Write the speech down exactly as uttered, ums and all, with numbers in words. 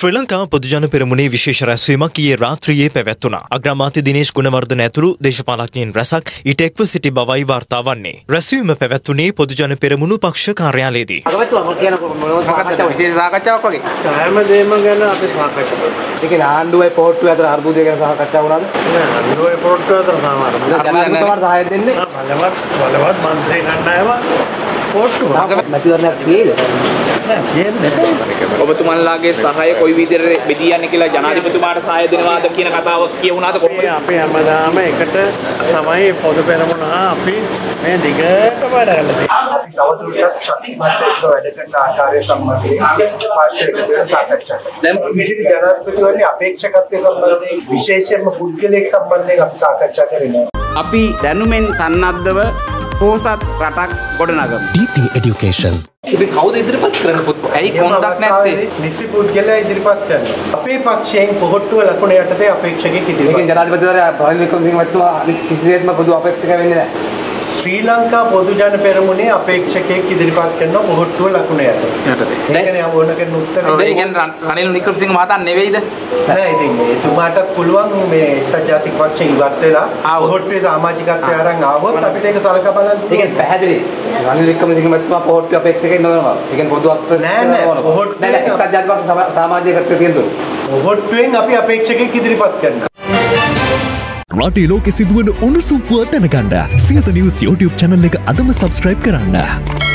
ශ්‍රී ලංකා පොදුජන පෙරමුණේ විශේෂ රැස්වීමක් ඊයේ රාත්‍රියේ පැවැත්වුණා. අග්‍රාමාත්‍ය දිනේෂ් ගුණවර්ධන ඇතුළු දේශපාලකයන් රැසක් ඊට එක්ව සිටි බවයි වාර්තා වන්නේ. රැස්වීම පැවැත්වුණේ පොදුජන පෙරමුණු පක්ෂ කාර්යාලයේදී. විශේෂ සාකච්ඡාවක් වගේ. සෑම දෙයක්ම ගැන අපි සාකච්ඡා කරනවා. ඒ කියන්නේ ආණ්ඩුවයි පොරට්ටුවයි අතර අර්බුදය ගැන සාකච්ඡා වුණාද? නෑ ආණ්ඩුවයි පොරට්ටුවයි අතර සාමාන්‍ය. ජනාධිපතිතුමාට සහාය දෙන්නේ. බලවත් බලවත් මන්ත්‍රී කණ්ඩායම පොරට්ටුව. මැතිවරණයක් තියෙයිද? ඔබතුමන්ලාගේ සහාය කොයි විදිහට බෙදී යන්නේ කියලා ජනාධිපතිතුමාට සහාය දෙනවාද කියන කතාව කියුණාද කොහොමද? අපි හැමදාම එකට තමයි පොදු පෙරමුණ අපි මේ දිගට වැඩ කරලා තවදුරටත් ශක්තිමත් වැඩ කරන ආකාරය සම්බන්ධයෙන් පාර්ශ්වයක සාකච්ඡා කරනවා. දැන් විශේෂ ජනාධිපතිවරණයේ අපේක්ෂකත්වයේ සම්බන්ධයෙන් විශේෂයෙන්ම පුද්ගලික සම්බන්ධයෙන් අපි සාකච්ඡා කරනවා. අපි දැනුමෙන් සන්නද්ධව පොහොසත් රටක් ගොඩනගමු. D P Education. ඉතින් කවුද ඉදිරිපත් කරන්න පුතේ? ඇයි කොන්දක් නැත්තේ? නිසි පුද්ගලයා ඉදිරිපත් කරනවා. අපේ පක්ෂයෙන් පොහොට්ටුව ලකුණ යටතේ අපේක්ෂකෙක් ඉදිරිපත්. ඒකෙන් ජනාධිපතිවරයා රනිල් වික්‍රමසිංහ මහත්මයා කිසිසේත්ම පොදු අපේක්ෂක වෙන්නේ නැහැ. ශ්‍රී ලංකා පොදුජන පෙරමුණේ අපේක්ෂකයෙක් ඉදිරිපත් කරන පොහොට්ටුව ලකුණ යටතේ. යටතේ. ඒකනේ ආ ඕන කරන උත්තරේ. ඒ කියන්නේ රනිල් වික්‍රමසිංහ මහතා නෙවෙයිද? නෑ ඉතින් එතුමාටත් පුළුවන් මේ එක්සත් ජාතික පක්ෂයෙන් ඉවත් වෙලා පොහොට්ටුවේ සමාජිකත්වය අරන් ආවොත් අපිට ඒක සලකා බලන්න. ඒ කියන්නේ පැහැදිලි. රනිල් වික්‍රමසිංහ මහත්මයා පොහොට්ටුවේ අපේක්ෂකයෙක් නෙවෙනවා. ඒ කියන්නේ පොදු අපේක්ෂක නෑ නෑ පොහොට්ටුවේ නෑ නෑ එක්සත් ජාතික පක්ෂ සමාජිකත්වයේ තියෙනවා. පොහොට්ටුවෙන් අපි අපේක්ෂකයෙක් ඉදිරිපත් කරනවා. රටේ ලෝකෙ සිදුවන උණුසුම් පුවත් දැනගන්න සියත නිවුස් YouTube channel එක අදම subscribe කරන්න.